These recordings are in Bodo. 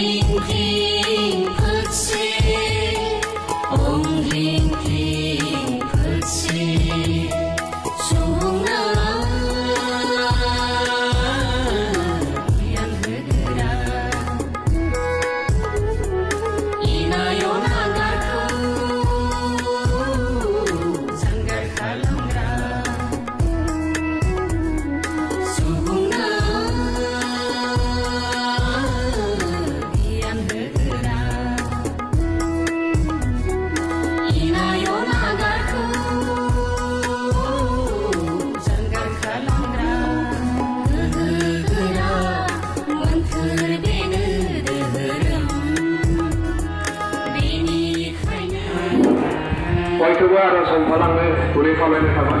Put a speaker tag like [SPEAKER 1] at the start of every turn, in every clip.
[SPEAKER 1] बयखौबो आरो समफालांनो गुरै खावलायनाय थाबाय।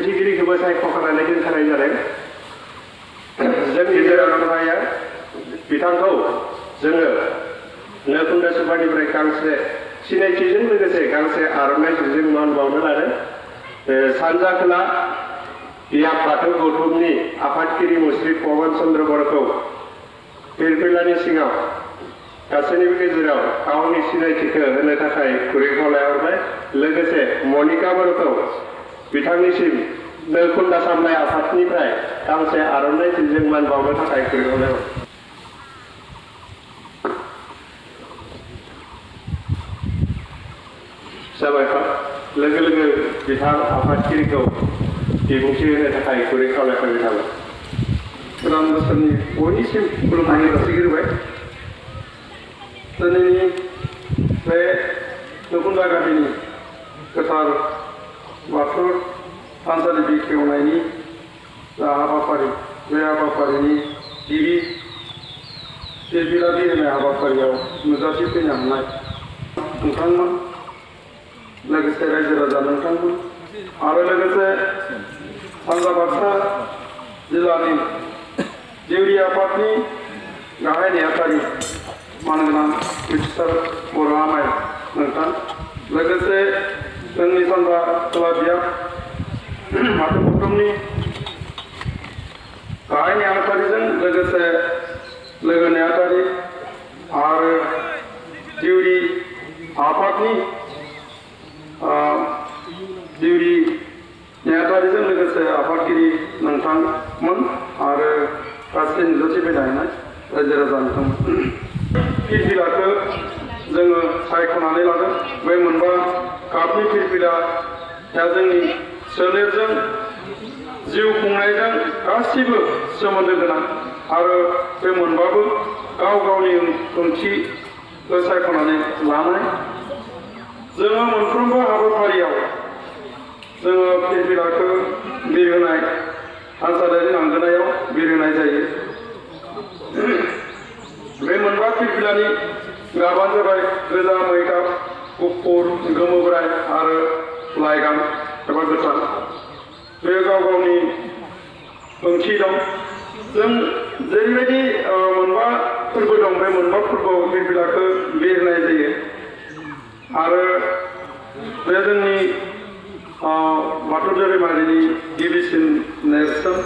[SPEAKER 2] बिबुंथिगिरिखौबो सायख'खानानै दोनखानाय जादों। जोंनि रायजो बिथांखौ जोङो नोखुन्दा सुबानिफ्राय गांसे सिनायथिजों लोगोसे गांसे आर'नाइ जिजों मान बावनो लादों। सानजा खोला बियाब बाथौ गौथुमनि आफादगिरि मुस्रि पवन चन्द्र बर'खौ फिरफिलानि सिङाव गासैनिबो गेजेराव गावनि सिनायथिखौ होनो थाखाय गुरै खावलायहरबाय। लोगोसे मनिका बर'खौ बिथांनिसिम नोखुन्दा सामलाय आफादनिफ्राय गांसे आर'नाइ जिजों मान बावनो थाखाय गुरै खावलायहरबाय। साबायखर। लोगो लोगो बिथां आफादगिरिखौ बिबुंथि होनो थाखाय गुरै खावलायहरनाय थाबाय।
[SPEAKER 3] गोदान बोसोरनि बयनिसिम खुलुमनाय जासिग्रोबाय। दिनैनि बे नोखुन्दा गामिनि गोथार बाथौ थानसालि बेखेवनायनि जा हाबाफारि, बे हाबाफारिनि गिबि फिरफिला बिरहोनाय हाबाफारियाव नुजाथिफैनो हानाय नोंथांमोन, लोगोसे रायजो राजा नोंथांमोन आरो लोगोसे सानजा बाक्सा जिल्लानि जिउरि आफादनि गाहाय नेहाथारि मानगोनां मिथिसार बर' आमाय नोंथां, लोगोसे जोंनि सानजा खोला बियाब बाथौ गौथुमनि गाहाय नेहाथारिजों लोगोसे लोगो नेहाथारि आरो जिउरि आफादनि जिउरि नेहाथारिजों लोगोसे आफादगिरि नोंथांमोन आरो गासै नुजाथिफैनो हानाय रायजो राजा नोंथांमोन। फिरफिलाखौ जोङो सायख'नानै लादों। बे मोनबा गाबनि फिरफिलाया जोंनि सोलेरजों जिउ खुंनायजों गासिबो सोमोन्दो गोनां आरो बे मोनबाबो गाव गावनि ओंथिखौ सायख'नानै लानाय। जोङो मोनफ्रोमबो हाबाफारियाव जोङो फिरफिलाखौ बिरहोनाय थानसालियारि लांगोनायाव बिरहोनाय जायो। बे मोनबा फिरफिलानि गाबानो जाबाय गोजा मै गाब, गुफुर, गोमो बोराय आरो लाइगां एबा गोथां। बे गाव गावनि ओंथि दं। जों जेरैबायदि मोनबा फोरबो दं, बे मोनबा फोरबोआव फिरफिलाखौ बिरहोनाय जायो आरो बे जोंनि बाथौ धोरोमारिनि गिबिसिन नेरसोन।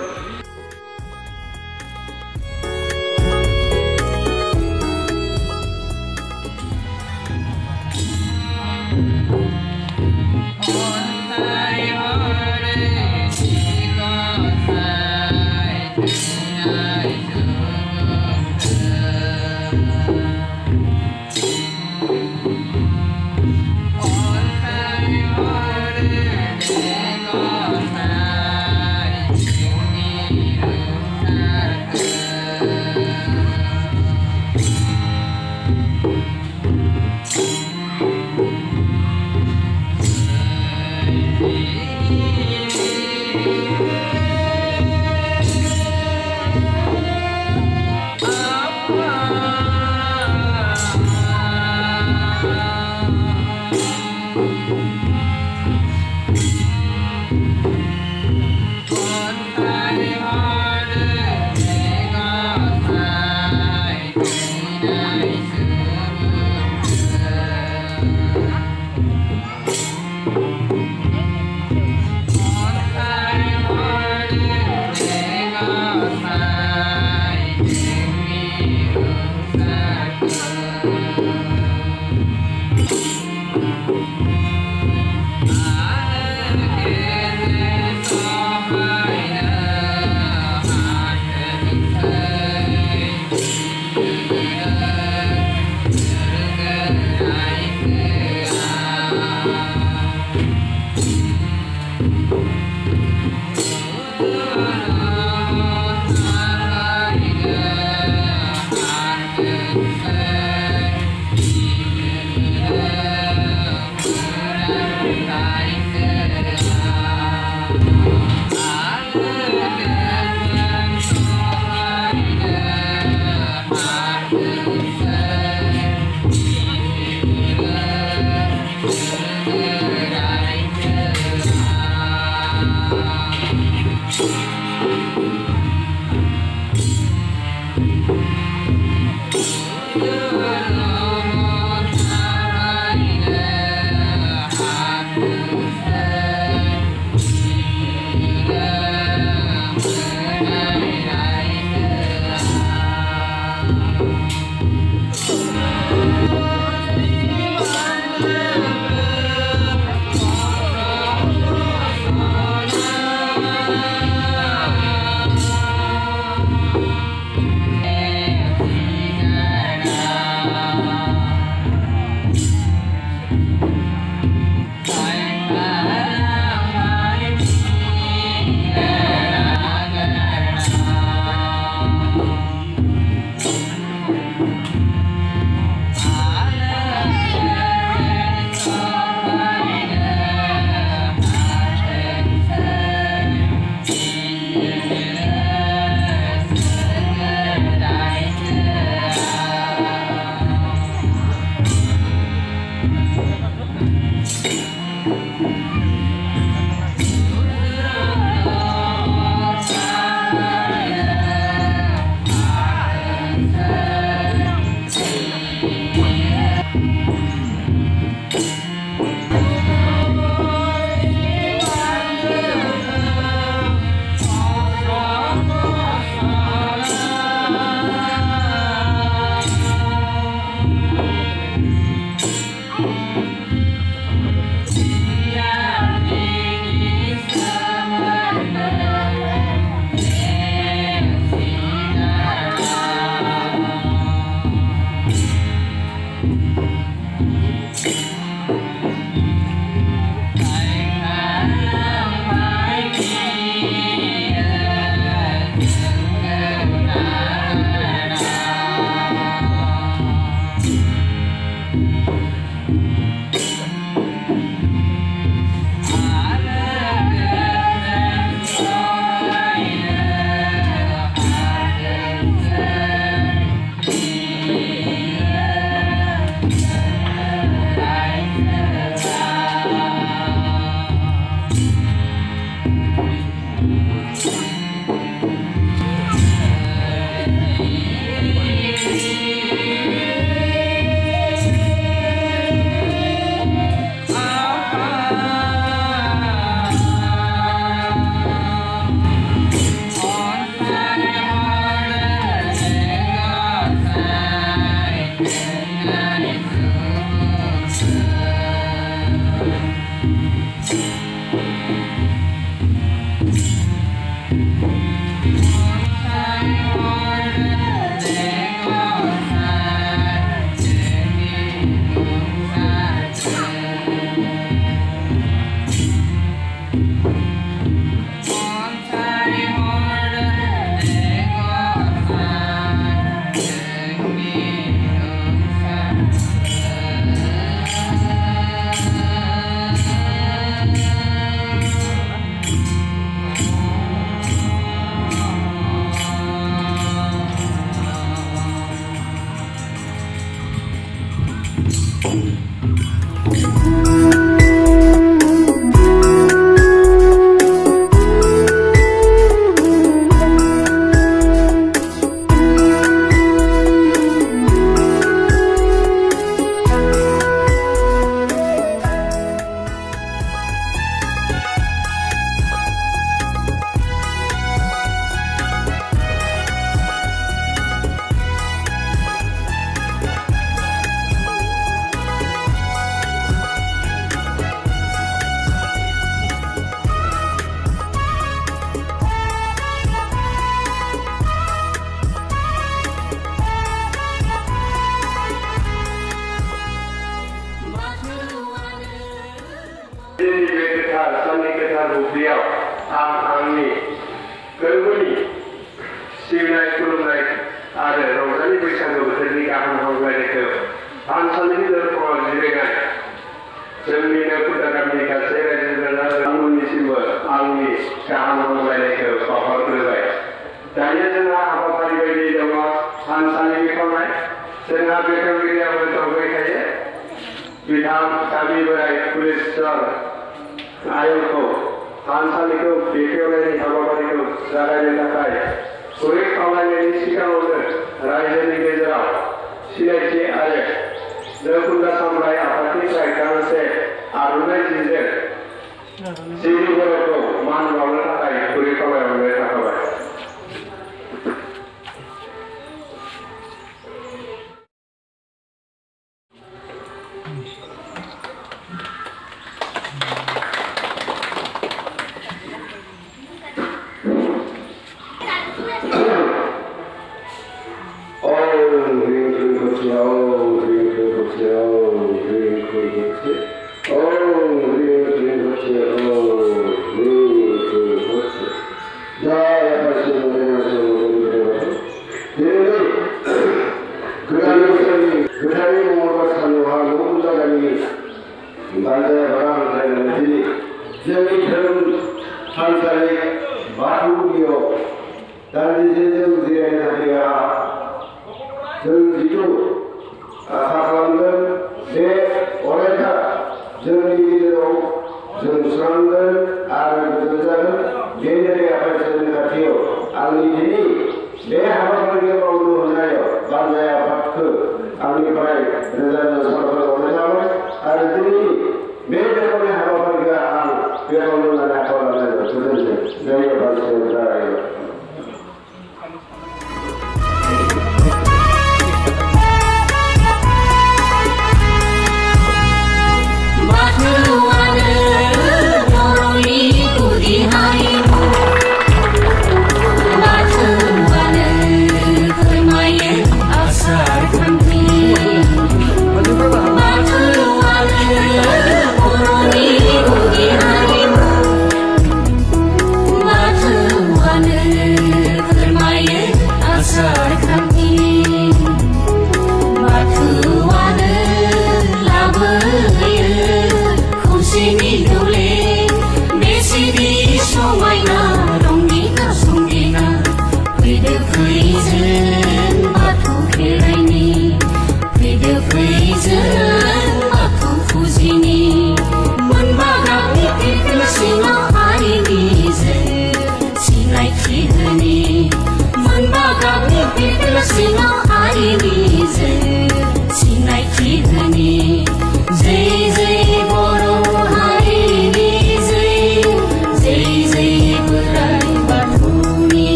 [SPEAKER 2] बुब्लियाव आंनि गोरबोनि सिबिनाय खुलुमनाय आरो रंजालि बैसागु बोथोरनि गाहाम हामलायनायखौ थानसालिनि दरखङाव जिरायनाय जोंनिनो खुदा गामिनि गासै रायजो राजाफोरनिसिमबो आंनि गाहाम हामलायनायखौ बावहरग्रोबाय। दायो जोंहा हाबाफारि बायदि दङ थानसालि बेखेवनाय। जोंहा बेखेवगिरियाबो दंबायखायो बिथां गामि बोराइ पुलिसर आयंखौ थानसालिखौ बेखेवनायनि हाबाफारिखौ जागायनो थाखाय गुरै खावलायनायनि सिगाङावनो रायजोनि गेजेराव सिनायथि आरो नोखुन्दा सामलाय आफादनिफ्राय गांसे आर'नाइ जिजों सिबि बर'खौ मान बावनो थाखाय गुरै खावलायहरनाय थाखाबाय।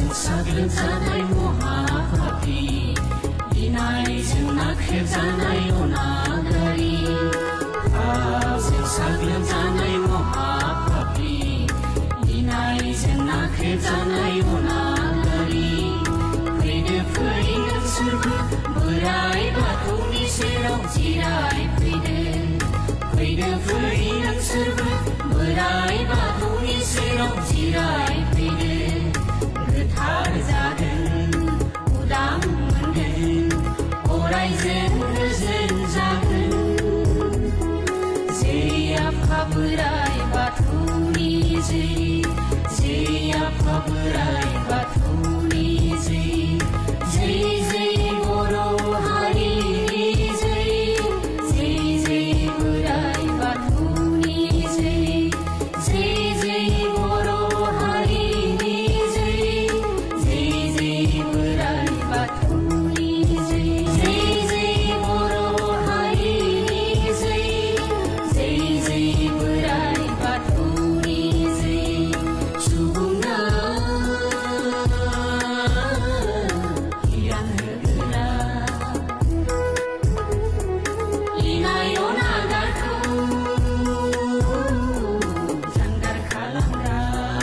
[SPEAKER 4] साग्लोबजानाय महापापी गिनायजों नाख्रेबजानाय अनागारि पापजों साग्लोबजानाय महापापी गिनायजों नाख्रेबजानाय अनागारि फैदो फै नोंसोरबो बोराइ बाथौनि सेराव जिराय फैदो फै नोंसोरबो बोराइ बाथौनि सेराव जिराय फैदो गोथार जागोन उदां मोनगोन अरायजों गोजोन जागोन जै आफा बोराइ बाथौनि जै आफा बोराइ बाथौनि जै बर' हारिनि जै बोराइ बाथौनि जै बर' हारिनि जै बोराइ बाथौनि जै बर' हारिनि जै बोराइ बाथौनि सुबुङा गियान होग्रा इनाय अनागारखौ जानगार खालामग्रा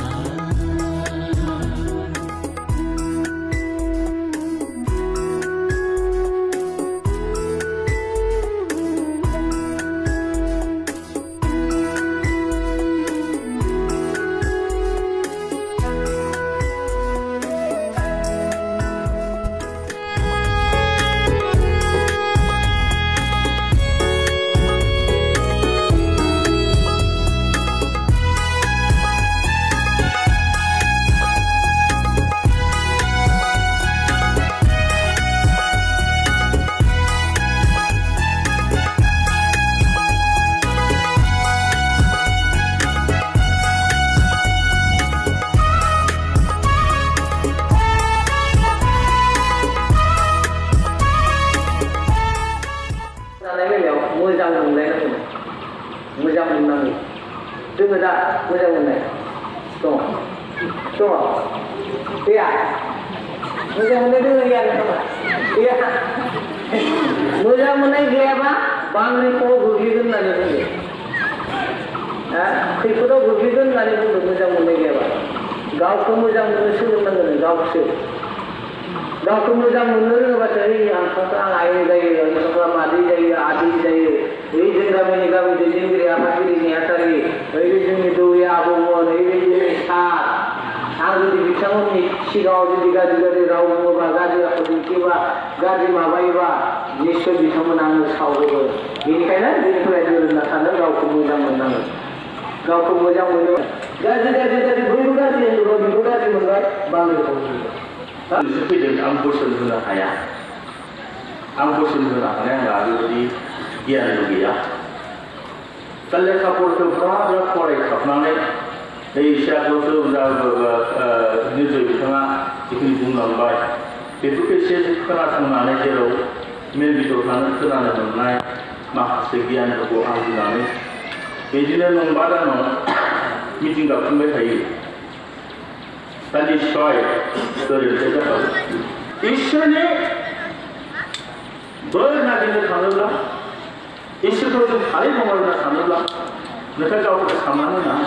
[SPEAKER 5] मोजां मोनलायनांगौ मोजां मोननांगौ जोङो दा मोजां मोननाय दङ गैया मोजां मोननाय दङ गैया नोंथाङा गैया मोजां मोननाय गैयाबा बांग्रिखौ गोग्लैगोन होननानै बुंदों खैफोदाव गोग्लैगोन होननानै बुंदों मोजां मोननाय गैयाबा गावखौ मोजां मोननो सोलोंनांगोन गावखौ मोजां मोननो रोङाबासो आं आइ जायो आंफ्रा मादै जायो आदै जायो जों गामि दैदेनगिरि आफादगिरि नेहाथारि जोंनि दौरि आबौमोन जोंनि सार आं जुदि बिथांमोननि सिगाङाव जुदि गाज्रि राव बुङोबा गाज्रि आखु दिन्थियोबा गाज्रि माबायोबा निश्चय बिथांमोना आंनो सावगोन बेनिखायनो बेनिफ्राय दोरोंना थानो गावखौ मोजां मोननांगोन गावखौ मोजां मोनो गाज्रि बयबो गाज्रि होनोबा बेबो गाज्रि मोनबाय बांग्रिखौ
[SPEAKER 6] फैदों आं बोसोन होनो हाया आं बोसोन होनो हानाय आंहा बेबायदि गियानबो गैया दा लेखाफोरखौ बिराद फरायखाबनानै एसेयावसो निजय बिथाङा जिखिनि बुंलांबाय बेफोरखौ एसे खोनासंनानै जेराव मेल भिडिअ थानो खोनानो मोननाय माखासे गियानफोरखौ आरजिनानै बिदिनो नंबा दानाव मिटिं गाबफुंबाय थायो दा निस्सय गोरोन्थि जाबाय इसोरनि बोर नागिरनो थाङोब्ला इसोरखौ जों थारै दङ होनना सानोब्ला नोंथाङा गावखौ साननानै ना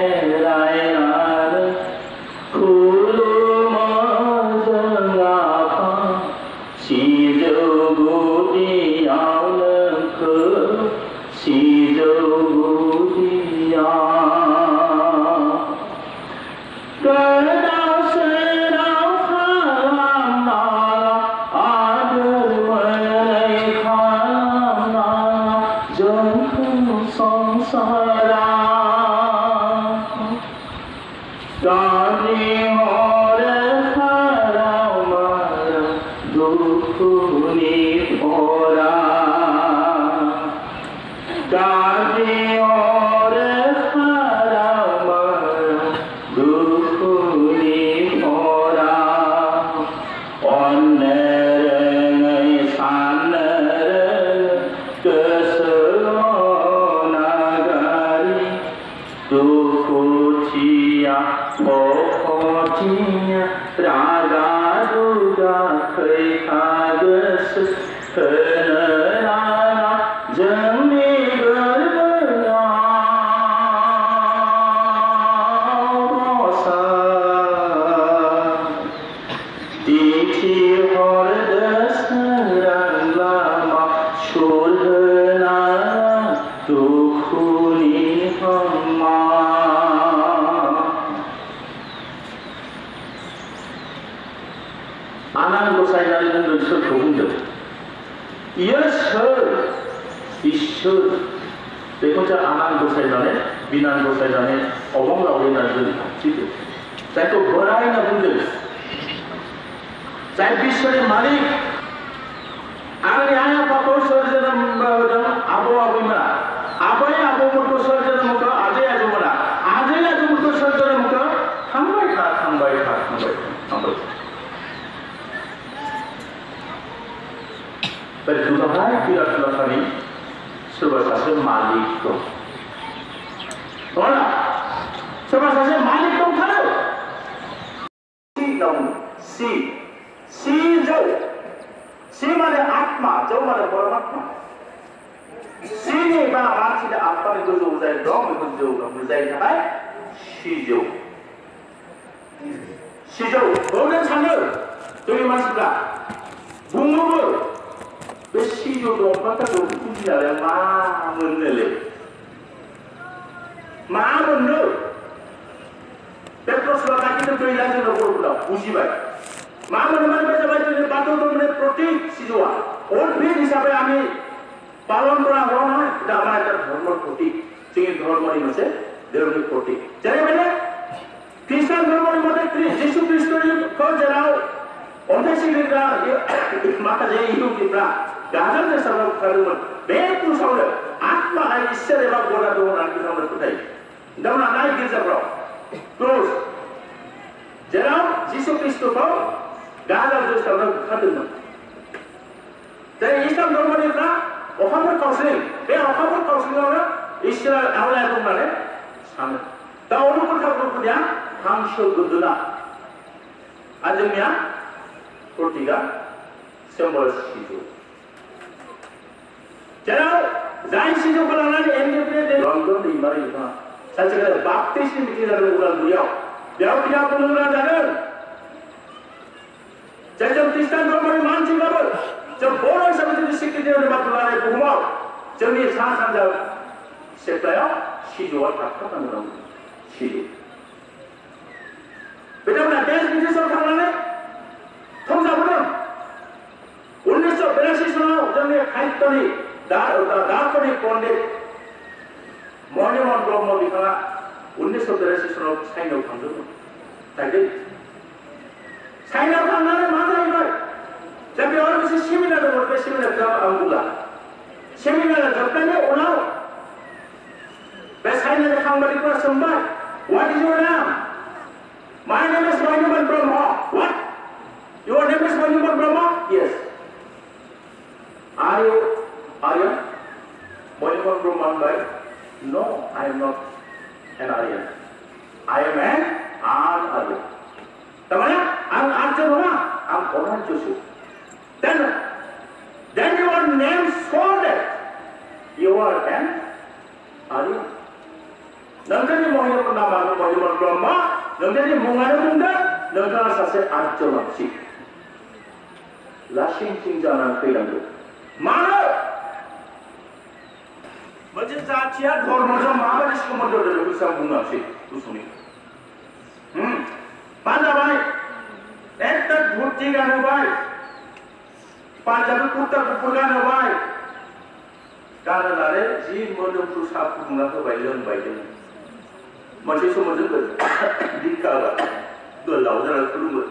[SPEAKER 4] खुलुमो जों
[SPEAKER 6] रागा रुगा खैखा गोसो होनो नाङा जोंनि गोरबोआव रसा दिन्थिहरदो सोरां लामा सुर होना दुखुनि हमा आनान गसायनानै बुंदों सोरखौ बुंदों इयो सोर इसोर बेखौसो आनान गसायनानै बिनान गसायनानै अबं लावरिनानै जों दिन्थिदों जायखौ बोराय होनना बुंदों जाय बिश्वनि मालिक आंनि आइ आफाखौ सोर जोनोम होदों आबौ आबैमोना आबै आबौमोनखौ सोर जोनोम होखो आजै आजौमोना आजै आजौमोनखौ सोर जोनोम होखो थांबाय था बे दुलाराय बिराद दुलाराय सोरबा सासे मालिक दं नङा सोरबा सासे मालिक दंथारो सि जौ सि माने आत्मा जौ माने परमात्मा सिनि बा मानसिनि आत्मानि गोजौ जाय दं बेखौ जौ दं जायनि थाखाय सिजौ बुंनो सानो जोंनि मानसिफ्रा बुङोबो बे सिजौ दंफांखौ फुजिनानै मा मोननोलै मा मोननो बे प्रश्नआ गाखिनो गैला जोंनाव बर'फोराव बुजिबाय मा मोनोमोन बे जाबाय जोंनि बाथौ धर्मनि प्रतीक सिजौआ उद्भिद हिसाबै आम्ही पालन करा हुआ नङा এটা আমার একটা ধর্মের প্রতীক जोंनि धर्मनि मोनसे धोरोमनि प्रतीक जेरैबायदि ख्रिस्टान धर्मनि मथे जिसु ख्रिस्टखौ जेराव अन्थाइ सिग्रिग्रा माखासे इहुदिफ्रा गाजा गोमजायै बुथारदोंमोन बे क्रुसावनो आत्मा इसोर एबा गदा दं होननानै बिथांमोना फोथायो बिथांमोना नाय गिर्जाफ्राव क्रुस जेराव जिसु ख्रिस्टखौ गाजा गोमजायै बुथारदोंमोन जेरै इस्लाम धर्मनिफ्रा अखाफोर काउन्सिलिं बे अखाफोर काउन्सिलिंआवनो इसोरा आवलाया दं होननानै सानो दा अनुकूलता ग्रुपनिया हांसो गोदोना आरो जोंनिया प्रतीकआ सिम्बल सिजौ जेराव जाय सिजौखौ लानानै एनडिएफनि लन्डन दैमारि बिथाङा सानसेखालि बाप्तिस्म मिटिं जादों उदालगुरियाव बेयाव बिथाङा बुंनो गोनां जादों जाय जों ख्रिस्टान धर्मनि मानसिब्लाबो जों बर' हिसाबै जुदि सिक्रिटि होनो बाथ्रा लानाय बुहुमाव जोंनि सा सानजा सेथ्लायाव सिजौआ थाथारनांगौ सिजौ बिथांमोना देश बिदेशआव थांनानै संजाबोदों 1982 सनाव जोंनि साहित्यनि दार्शनिक पण्डित मणिमोहन ब्रह्म बिथाङा 1982 सनाव चाइनायाव थांदोंमोन चाइनायाव थांनानै मा जाहैबाय दा बेयाव मोनसे सेमिनार दंमोन बे सेमिनारखौ आं बुंला सेमिनारा जोबनायनि उनाव बे चाइनानि साংবাদিকफोरा सोंबाय what is your name my name is Manimohan Brahma what your name is Manimohan Brahma yes are you Manimohan Brahma होनबाय no I am not an Aryan I am an Arya तारमाने आं आर्य नङा आं अनार्यसो then your name shows that you are an Arya. नोंथांनि मुङानो नामानो मणिमोहन ब्रह्म नोंथांनि मुङानो बुंदों नोंथाङा सासे आर्य मानसि लासिंसिं जानानै फैनांगौ मानो मोनसे जाथिया धर्मजों माबायदि सोमोन्दो दं बेखौ आं बुंनांसै गुसुङै मा जाबाय एकटा धुति गानहोबाय पान्जाबी कुर्ता गुफुर गानहोबाय गानहोनानै जि मोदोमफ्रु साहा फुदुंना होबाय लोंबाय जोङो मोनसे समाव जोङो दिखा गोलाव जानानै खुलुमो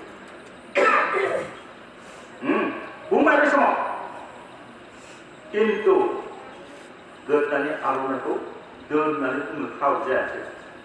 [SPEAKER 6] बुंबाय बे समाव खिन्थु गोदोनानि आर'नाइखौ दोननानै बुंनो खाबु जायासै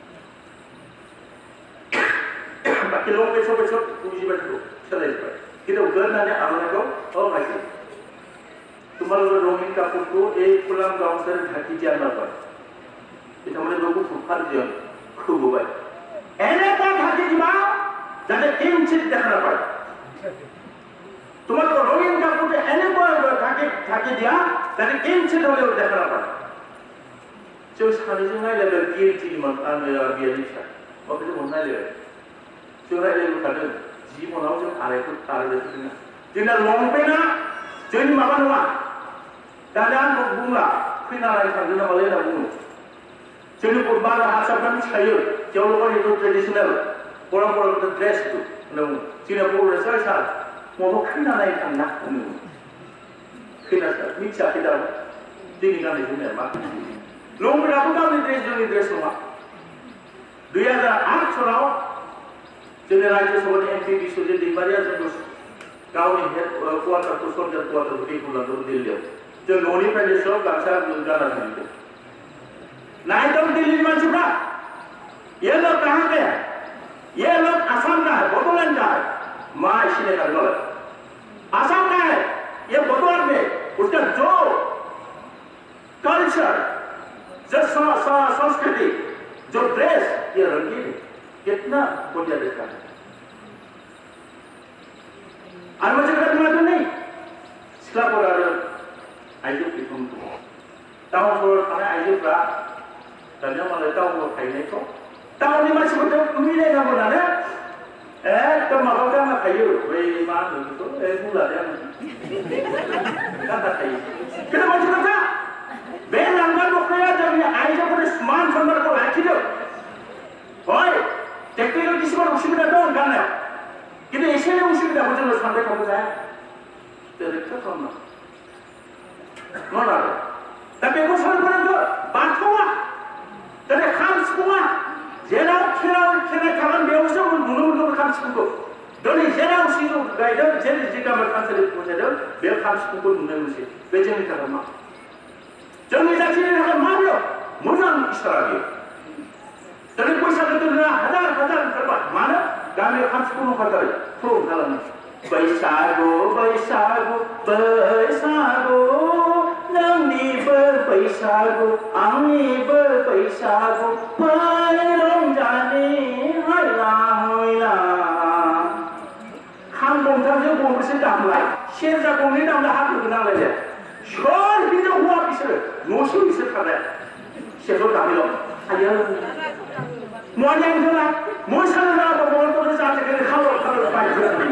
[SPEAKER 6] बाखि लंपेन्ट सपेन्ट बुजिबायखौ सोलायजोब्बाय किंतु गोदोनानि आर'नाइखौ भाइजी तुम्हारे रंगीन कपूर को एक खुला गांव से ढकी जाना पड़ा इतना लोगों को फुफार दिया खूब हुआ है ऐने का ढकी जिमा যাতে কিঞ্চিত দেখা না পায় তোমাকে রঙিন কাপড়ে এনেকুৱা ঢাকি দিয়া যাতে কিঞ্চিত হলেও দেখা না পায় जों सानैजों नायलायबाय बिएलटिनिमोन आङो बिएलटिसा माबायदि मोन नायलायबाय जों रायलायबोखादों 10 मनाव जों आरायफोर जोंना लंपेन्टआ जोंनि माबा नङा दानिया आंखौ बुंला फैनानै थांदों नामालै होनना बुङो जोंनि बारा हारसाफ्रा मिथिखायो जेवलबा हिन्दु ट्रेडिसनेल परम्परागत ड्रेस होनना बुङो जोंना बर'निसो सार माबा फैनानै थांना बुङो फैना सार मिथियाखै दा जोंनि गाननाय जोमनाया मा लंपेन्टआबो गावनि ड्रेस जोंनि ड्रेस नङा 2008 सनाव जोंनि राज्य सभानि एमपि बिश्वजित दैमारिया जों गावनि हेड क्वार्टारखौ सनजार क्वार्टारखौ दैखुलांदों दिल्लीयाव जों न'निफ्रायनो सब गामसा गानना थांदों नायदों दिल्लीनि मानसिफ्रा ये लोग कहाँ के हैं ये लोग आसाम का है बोडोलैंड का है माँ इसीलिए कर लो आसाम का है ये बोडोलैंड में उसका जो कल्चर जो संस्कृति जो ड्रेस ये रंगीन है कितना बढ़िया देखा है और मुझे कहते मालूम नहीं सिखला पड़ा आइजो पिथुम टाउन फोर थाने आइजोफ्रा दानिया मालाय टाउनाव थाहैनायखौ टाउननि मानसिफोरजों मिलायना मोनानो एकदम माबा गानना थायो बै मा होनो बेखौ बुंलादे आं गानना थायो खिन्थु मोनसे खोथा बे लांगा दखनाया जोंनि आइजोफोरनि मान सन्मानखौ लाखिदों हय टेक्निकेल किसुमान उसुबिदा दं गाननायाव किन्तु एसे उसुबिदाखौ जोङो सानबाय थाबो जाया रैखा खालामनांगौ नङा दा बेखौ साननांगौ बाथौआ दिनै खाम सिफुङा जेराव खेराइ थागोन बेयावसो नुनो मोनगोन खाम सिफुंखौ दिनै जेराव सिजौ गायदों जेरै जिगामा थानसालि फुजादों बे खाम सिफुंखौ नुनो मोनसै बे जोंनि थाखाय मा जोंनि जाथिनि थाखाय मा बेयो मोजां इसारा बेयो दिनै बैसागो दोनग्रा हाजार ओंखारबाय मानो गामियाव खाम सिफुं ओंखारबाय प्रग्राम खालामनो बैसागु बैसागु बैसागु नोंनिबो बैसागु आंनिबो बैसागु फै रंजानि हायला हायला खाम गंथामजों गंबेसे दामलाय सेरजा गंनै दामला हाखुरखौ नांलायलाय सोर हिनजाव हौवा बिसोरो न'सिम बिसोर थांनाय सेरजा दामिल' आयो मवानि आंजोंना मोसानो रोङाबा बर'फोरखौ जाहाथे खालाम बायजोबनानै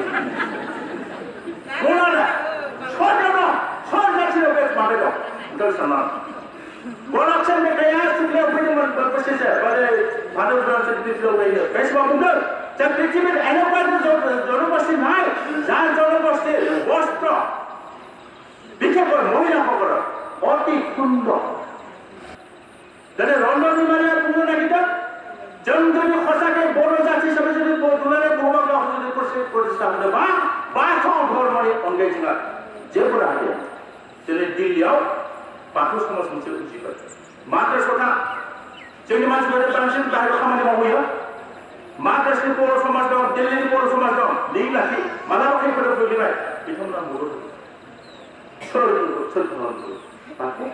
[SPEAKER 6] बोला सोर जाथियाव बे माबा दं दर्शना गलाबसेन मेथाइया सिख्लायाव फैदोंमोन बोसोरसे भारत राष्ट्रपतियाव फैयो बे समाव बुंदों যে পৃথিবীর এনেকুৱা জনগোষ্ঠী নাই যাৰ জনগোষ্ঠীৰ বস্ত্ৰ বিশেষকৈ মহিলাসকলৰ অতি সুন্দৰ যেনে ৰন্ধনী মাৰিয়া বুंनो नागिरदों जों जुदि सचाके बर' जाथि हिसाबै जुदि दुलाराय बुहुमाव गावखौ जुदि प्रतिष्ठा होनोबा बाथौ धर्मनि अनगायै जोंहा जेबो राहा गैया दिनै दिल्लीयाव बाथौ समाज मोनसे उजिबाय मात्र सथा जोंनि मानसिफोरा बांसिन बाहेरायाव खामानि मावहैयो माद्रासनि बर' समाज दं दिल्लीनि बर' समाज दं लिग लाखि मालाबा खैफोदाव गोग्लैबाय बिथांमोना बर' सोर खालामगौ बाथौ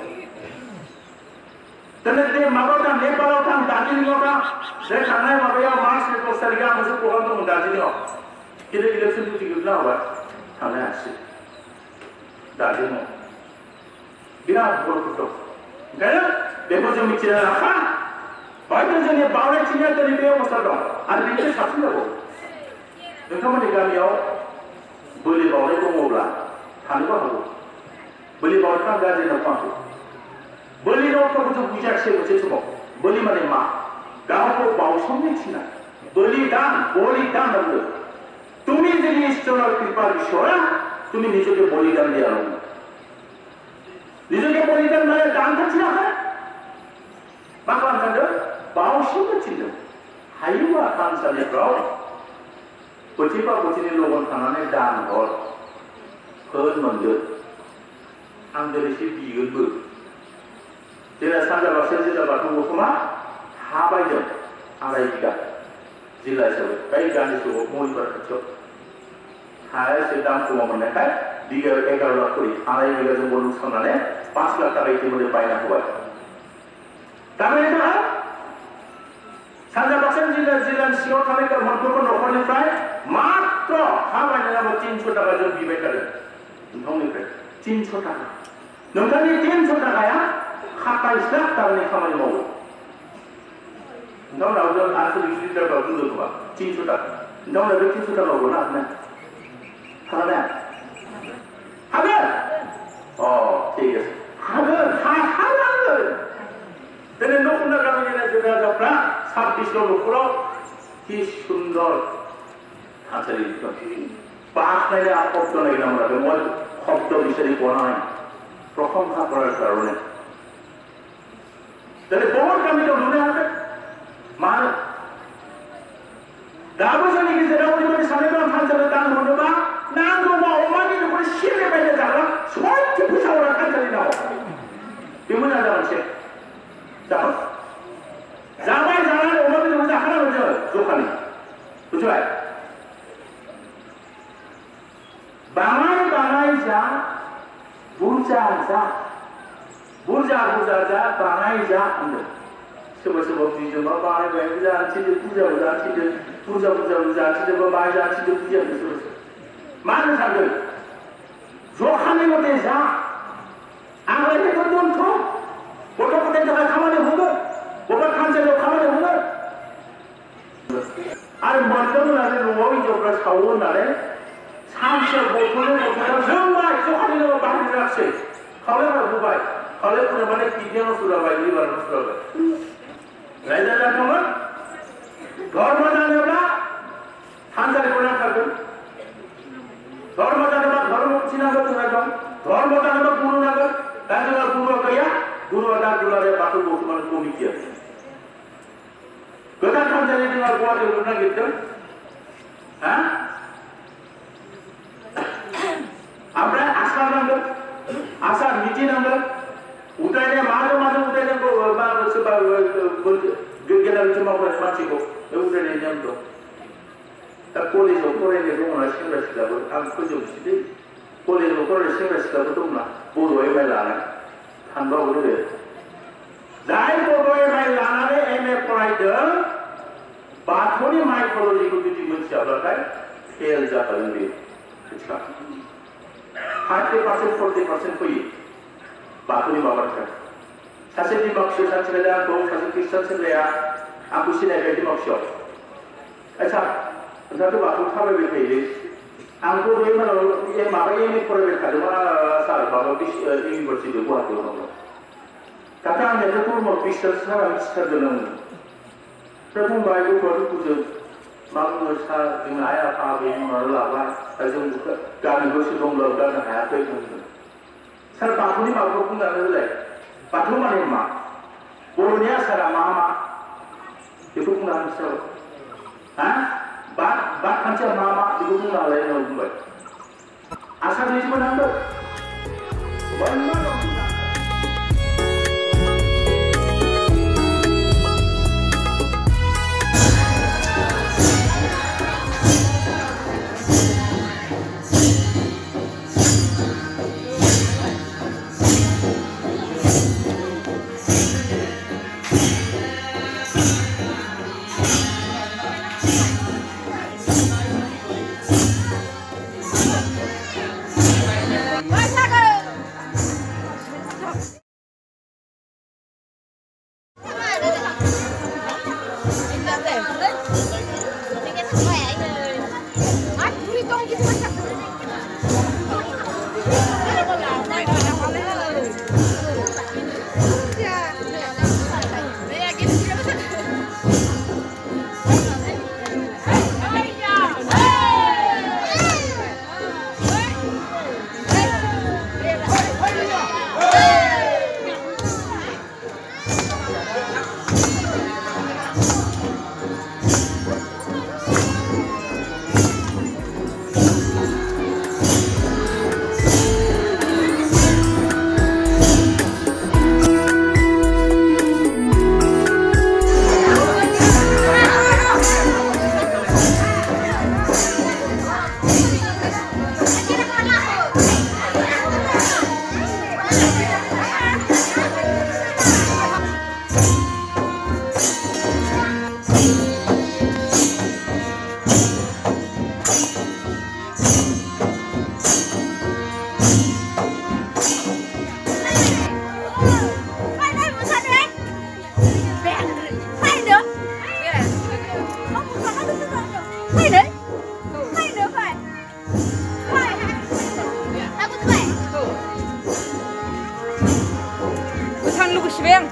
[SPEAKER 6] दिनै बे माबायाव थां नेपालाव थां दार्जिलिंआव थां बे थांनाय माबायाव मार्चनि 10 तारिखआव मोनसे प्रग्राम दंमोन दार्जिलिंआव किन्तु इलेक्सन डिउटि गोग्लैना होबाय थांनो हायासै दार्जिलिंआव बिराद बर'फोर दं ओंखायनो बेखौ जों मिथिनो लाखा हयथ' जोंनि बावनायथिंया दिनै बे अबस्था दं आरो बेनिफ्राय साबसिन जाबावो नोंथांमोननि गामियाव बोलि बावनाय दङब्ला थानोबो हागौ बोलि बावनायखौ आं गाज्रि होनना बुङाखै बोलि रावखौ जों बुजियाखिसै मोनसे समाव बोलि माने मा गावखौ बावसोमनो थिना बलिदान होनो তুমি যদি ঈশ্বরের কৃপা বিষয় তুমি নিজেকে বলিদান দিয়ে আরম্ভ নিজেকে বলিদান মানে দান করছি না मा खालामनांगौ बावसोमनो थिनदों हायोबा थानसालिफ्राव बोथिफा बोथिनै लगन थांनानै दान हर होन मोनगोन आं दिनैसो बिगोनबो जोंना सानजा बाक्सा जिल्ला बाथौ गौथुमा हा बायदों 2.5 बिगा जिल्ला हिसाबै बै गान्धीचौक महिपारा खाथियाव हाया एसे दाम खमाव मोननायखाय बिगायाव 11 लाख करि 2.5 बिगाजों बन्द खालामनानै 5 लाख टाका इतिमध्ये बायना होबाय तारमाने मा सानजा बाक्सा जिल्लानि सिङाव थानाय मोनफ्रोमबो न'खरनिफ्राय मात्र हा बायनायाव 300 टाका जों बिबाय थादों नोंथांनिफ्राय 300 टाका नोंथांनि 300 टाकाया 27 लाख टाकानि खामानि मावो नोंथांमोनाव जों आंसलिक लिटारफ्राव बुंदों खोमा 300 टाका नोंथांमोना बे 300 टाका हरनो हागोन ना हागोन हागोन ठीक আছে हागोन हागोन दिनै नखुन्दा गामिनि रायजो राजाफ्रा 26 न'खराव कि सुन्दर थासारि बाख्नायनो शब्द नागिरना मोनाखै মই শব্দ বিচাৰি পোৱা নাই প্ৰশংসা কৰাৰ কাৰণে दिनै बहुत गामियाव नुनो हायाखै मानो दाबो जोंनि गेजेराव ओरैबायदि साननाय दं थानसालियाव दान हरनोबा नांगौबा अमानि न'खर सेरे बायनो जाग्रा सयथि फैसा हरा थानसालिनाव बे मोजां जागोनसै जागोन जाबाय जानानै अमा बेदरखौ जाखानांगौ जोङो जखानि बुजिबाय बाङाय जा बुरजा जा बाङाय जा होनदों सोरबा सोरबा बिजोंबा बाङाय जानोसै बुरजाबो जानोसै बुरजाबो जानोसै बाङाय जानोसै बुरजाबो सोरबा मानो सानदों जखानि मथे जा आग्लायनायखौ दोनथ' गथ' गथायनि थाखाय खामानि होगोन बबेबा थानसालियाव खामानि होगोन आरो मोनदों होननानै न'आव हिनजावफ्रा सावो होननानै सानसेयाव बथलाव जोंबाय जखानि बाहायनासै खावलायफ्रा बुबाय खावलायफोरा माने किडनियाव नस्थ जाबाय लिभार नस्थ जाबाय रायजो राजाफोर धर्म जानोब्ला थानसालिखौ नांथारगोन धर्म जानोबा धर्म उथिनांगोन जोंहा दं धर्म जानोबा गुरु नांगोन दा जोंहा गुरुआ गैया गुरुआ दा दुलाराय बाथौ बर्थमान कमिटिया गोदान थानसालि जोंहा गुवाहाटियाव लुनो नागिरदों ओमफ्राय आसार नांगोन आसार नीति नांगोन उदायनाया माजों उदायनांगौ सोरबा गेलारिजों मावग्रा मानसिखौ बे उदायनाय नेम दं दा कलेजाव फरायनाय दंना सेंग्रा सिख्लाबो आं फोजोबसै कलेजाव फरायनाय सेंग्रा सिख्लाबो दंना बड' एम ए लानाय थानबाबो रोङो जाय बड' एम ए लानानै एम ए फरायदों बाथौनि माइथ'लजिखौ जुदि मिथियाब्लाथाय फेल जागोन बे 30% 40% फैयो बाथौनि माबानिफ्राय सासे दिमागसियाव सानसेखालि आंखौ सासे ख्रिस्टान सेंग्राया आंखौ सिनायबाय दिमागसियाव आच्छा नोंथाङाथ' बाथौ थाबायबाय थायोलै आंथ' बे माबा एम ए फरायबाय थादोंमोन सार माबा इउनिभार्सिटि गुवाहाटियाव दङ दाथ' आंनियाथ' धर्म ख्रिस्टान सारा मिथिथारगोन आङो दा बुंबाय गथ'आथ' बुजो मा बुङो सार जोंना आइ आफा आबै बिमानो लाबाय दा जों गामि गोसो दंब्लाबो गारनो हायाखै बुंदों सार बाथौनि माबाखौ बुंनानै होलाय बाथौ माने मा बर'नि आसारा मा बेखौ बुंना होनोसै बाद खान्थिया मा बेखौ बुंना होलाय होनना बुंबाय आसारनि सोमोन्दै
[SPEAKER 7] Sibeng.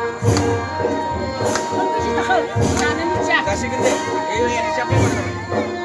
[SPEAKER 8] Kasih gede. Ini siapa yang